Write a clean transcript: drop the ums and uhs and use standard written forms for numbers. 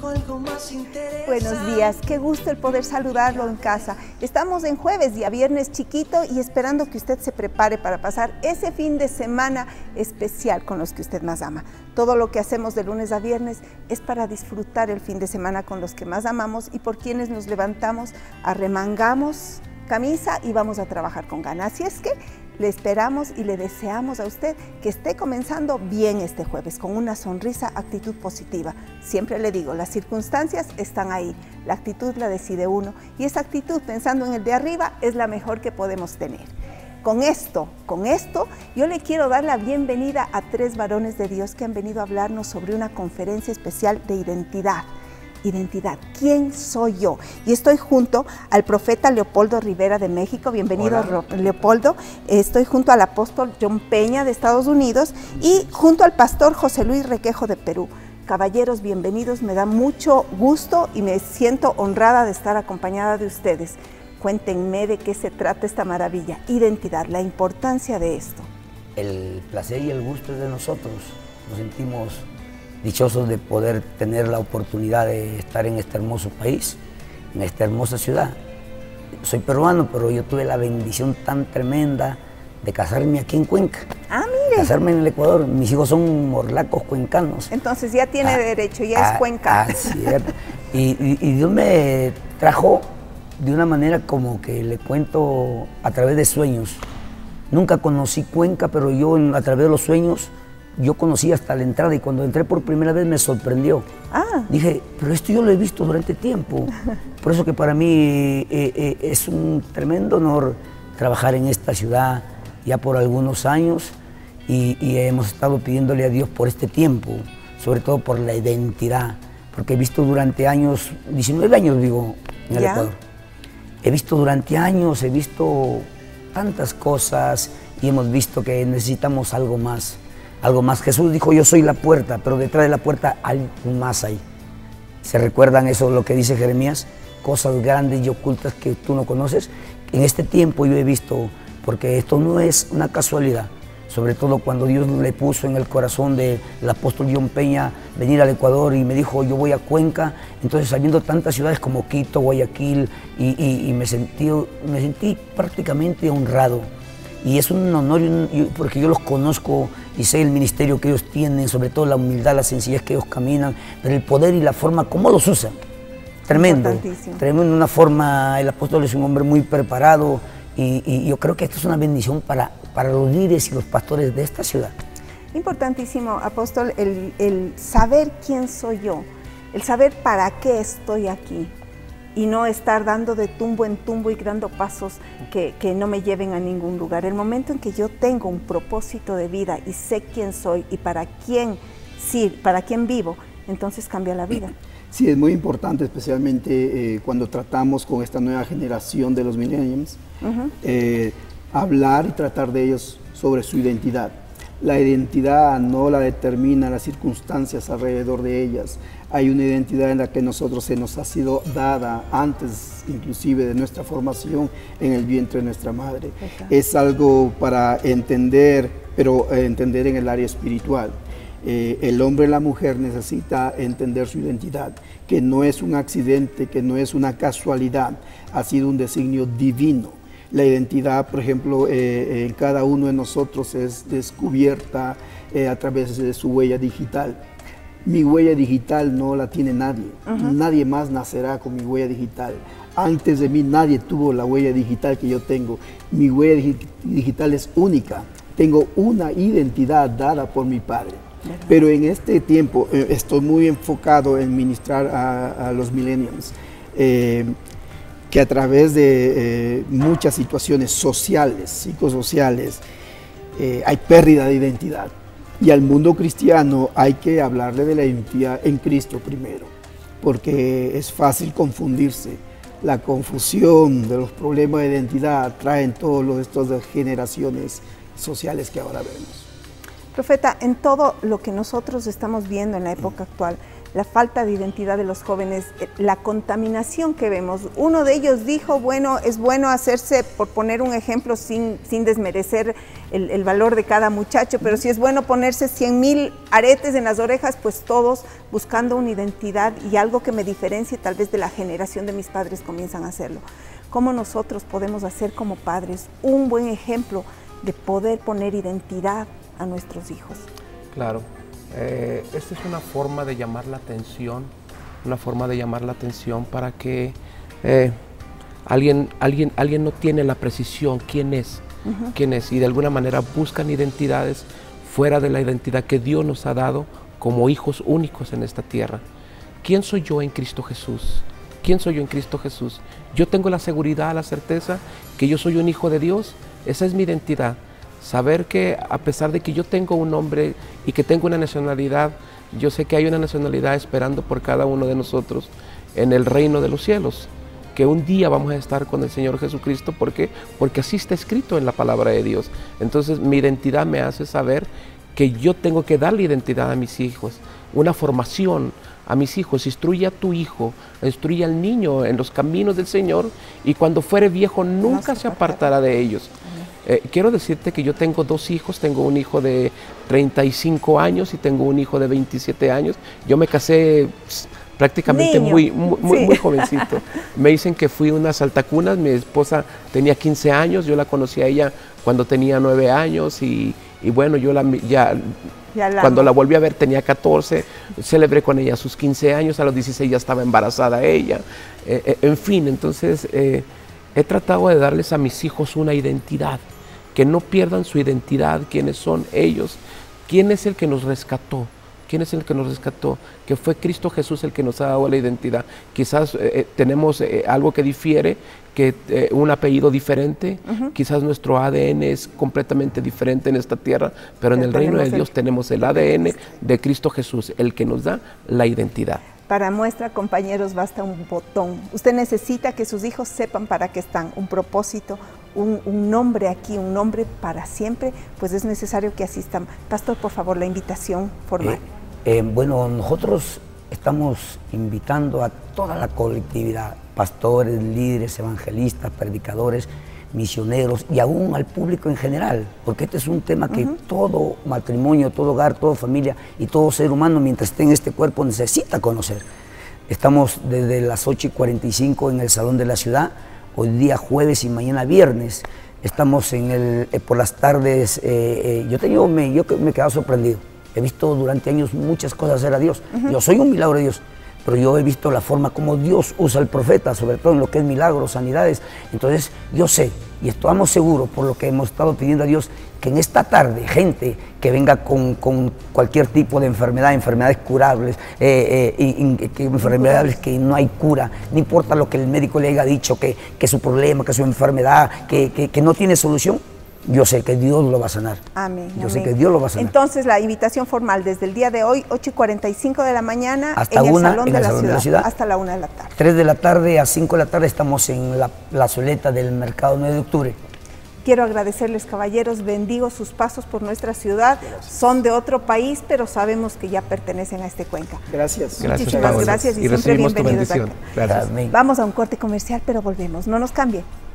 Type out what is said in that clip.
Buenos días, qué gusto el poder saludarlo en casa. Estamos en jueves, día viernes chiquito, y esperando que usted se prepare para pasar ese fin de semana especial con los que usted más ama. Todo lo que hacemos de lunes a viernes es para disfrutar el fin de semana con los que más amamos y por quienes nos levantamos, arremangamos camisa y vamos a trabajar con ganas. Así es que le esperamos y le deseamos a usted que esté comenzando bien este jueves, con una sonrisa, actitud positiva. Siempre le digo, las circunstancias están ahí, la actitud la decide uno y esa actitud pensando en el de arriba es la mejor que podemos tener. Con esto, yo le quiero dar la bienvenida a 3 varones de Dios que han venido a hablarnos sobre una conferencia especial de identidad. Identidad, ¿quién soy yo? Y estoy junto al profeta Leopoldo Rivera de México, bienvenido. Hola. Leopoldo. Estoy junto al apóstol John Peña de Estados Unidos y junto al pastor José Luis Requejo de Perú. Caballeros, bienvenidos, me da mucho gusto y me siento honrada de estar acompañada de ustedes. Cuéntenme de qué se trata esta maravilla, identidad, la importancia de esto. El placer y el gusto es de nosotros, nos sentimos dichosos de poder tener la oportunidad de estar en este hermoso país, en esta hermosa ciudad. Soy peruano, pero yo tuve la bendición tan tremenda de casarme aquí en Cuenca. Ah, mire. Casarme en el Ecuador. Mis hijos son morlacos cuencanos. Entonces ya tiene derecho, ya es Cuenca. Cierto. Y Dios me trajo de una manera como que le cuento a través de sueños. Nunca conocí Cuenca, pero yo a través de los sueños yo conocí hasta la entrada y cuando entré por primera vez me sorprendió. Dije, pero esto yo lo he visto durante tiempo. Por eso que para mí es un tremendo honor trabajar en esta ciudad ya por algunos años y hemos estado pidiéndole a Dios por este tiempo, sobre todo por la identidad, porque he visto durante años, 19 años vivo en el Ecuador. He visto durante años, he visto tantas cosas y hemos visto que necesitamos algo más. Algo más. Jesús dijo, yo soy la puerta, pero detrás de la puerta hay más ahí. ¿Se recuerdan eso, lo que dice Jeremías? Cosas grandes y ocultas que tú no conoces. En este tiempo yo he visto, porque esto no es una casualidad, sobre todo cuando Dios le puso en el corazón del apóstol John Peña venir al Ecuador y me dijo, yo voy a Cuenca, entonces sabiendo tantas ciudades como Quito, Guayaquil, y me sentí prácticamente honrado. Y es un honor porque yo los conozco y sé el ministerio que ellos tienen, sobre todo la humildad, la sencillez que ellos caminan, pero el poder y la forma, cómo los usan. Tremendo, tremendo, una forma, el apóstol es un hombre muy preparado y yo creo que esto es una bendición para los líderes y los pastores de esta ciudad. Importantísimo, apóstol, el saber quién soy yo, el saber para qué estoy aquí. Y no estar dando de tumbo en tumbo y dando pasos que no me lleven a ningún lugar. El momento en que yo tengo un propósito de vida y sé quién soy y para quién vivo, entonces cambia la vida. Sí, es muy importante, especialmente cuando tratamos con esta nueva generación de los millennials, hablar y tratar de ellos sobre su identidad. La identidad no la determinan las circunstancias alrededor de ellas. Hay una identidad en la que nosotros se nos ha sido dada antes inclusive de nuestra formación en el vientre de nuestra madre. Es algo para entender, pero entender en el área espiritual. El hombre y la mujer necesita entender su identidad, que no es un accidente, que no es una casualidad, ha sido un designio divino. La identidad, por ejemplo, en cada uno de nosotros es descubierta a través de su huella digital. Mi huella digital no la tiene nadie. Nadie más nacerá con mi huella digital. Antes de mí nadie tuvo la huella digital que yo tengo. Mi huella digital es única. Tengo una identidad dada por mi Padre. Pero en este tiempo estoy muy enfocado en ministrar a los millennials. Que a través de muchas situaciones sociales, psicosociales, hay pérdida de identidad. Y al mundo cristiano hay que hablarle de la identidad en Cristo primero, porque es fácil confundirse. La confusión de los problemas de identidad traen todas estas generaciones sociales que ahora vemos. Profeta, en todo lo que nosotros estamos viendo en la época actual, la falta de identidad de los jóvenes, la contaminación que vemos. Uno de ellos dijo, bueno, es bueno hacerse, por poner un ejemplo, sin desmerecer el valor de cada muchacho, pero si es bueno ponerse 100.000 aretes en las orejas, pues todos buscando una identidad y algo que me diferencie tal vez de la generación de mis padres comienzan a hacerlo. ¿Cómo nosotros podemos hacer como padres un buen ejemplo de poder poner identidad a nuestros hijos? Claro. Esta es una forma de llamar la atención, para que alguien no tiene la precisión, quién es, y de alguna manera buscan identidades fuera de la identidad que Dios nos ha dado como hijos únicos en esta tierra. ¿Quién soy yo en Cristo Jesús? ¿Quién soy yo en Cristo Jesús? Yo tengo la seguridad, la certeza que yo soy un hijo de Dios. Esa es mi identidad. Saber que a pesar de que yo tengo un nombre y que tengo una nacionalidad, yo sé que hay una nacionalidad esperando por cada uno de nosotros en el reino de los cielos, que un día vamos a estar con el Señor Jesucristo. ¿Por qué? Porque así está escrito en la palabra de Dios. Entonces mi identidad me hace saber que yo tengo que darle identidad a mis hijos, una formación a mis hijos. Instruye a tu hijo, instruye al niño en los caminos del Señor, y cuando fuere viejo nunca se apartará de ellos. Quiero decirte que yo tengo dos hijos, tengo un hijo de 35 años y tengo un hijo de 27 años. Yo me casé prácticamente muy jovencito. Me dicen que fui una saltacunas. Mi esposa tenía 15 años, yo la conocí a ella cuando tenía 9 años y bueno, yo cuando la volví a ver tenía 14, celebré con ella sus 15 años, a los 16 ya estaba embarazada ella. En fin, entonces he tratado de darles a mis hijos una identidad, que no pierdan su identidad, quiénes son ellos, quién es el que nos rescató. ¿Quién es el que nos rescató? Que fue Cristo Jesús el que nos ha dado la identidad. Quizás tenemos algo que difiere, que un apellido diferente, quizás nuestro ADN es completamente diferente en esta tierra, pero en el reino de Dios tenemos el ADN de Cristo Jesús, el que nos da la identidad. Para muestra, compañeros, basta un botón. Usted necesita que sus hijos sepan para qué están, un propósito, un nombre aquí, un nombre para siempre, pues es necesario que asistan. Pastor, por favor, la invitación formal. Bueno, nosotros estamos invitando a toda la colectividad, pastores, líderes, evangelistas, predicadores, misioneros y aún al público en general, porque este es un tema que todo matrimonio, todo hogar, toda familia y todo ser humano mientras esté en este cuerpo necesita conocer. Estamos desde las 8:45 en el Salón de la Ciudad, hoy día jueves y mañana viernes. Estamos por las tardes, yo me he quedado sorprendido. He visto durante años muchas cosas hacer a Dios. Yo soy un milagro de Dios, pero yo he visto la forma como Dios usa al profeta, sobre todo en lo que es milagros, sanidades. Entonces yo sé y estamos seguros, por lo que hemos estado pidiendo a Dios, que en esta tarde gente que venga con cualquier tipo de enfermedad, enfermedades curables, enfermedades que no hay cura, no importa lo que el médico le haya dicho, que su problema, que su enfermedad, que no tiene solución, yo sé que Dios lo va a sanar. Amén. Yo sé que Dios lo va a sanar. Entonces, la invitación formal desde el día de hoy, 8:45 de la mañana, hasta en el Salón de la Ciudad, hasta la 1 de la tarde. 3 de la tarde a 5 de la tarde estamos en la plazoleta del Mercado 9 de Octubre. Quiero agradecerles, caballeros, bendigo sus pasos por nuestra ciudad. Son de otro país, pero sabemos que ya pertenecen a este Cuenca. Gracias. Muchísimas gracias y siempre bienvenidos acá. Gracias. Vamos a un corte comercial, pero volvemos. No nos cambie.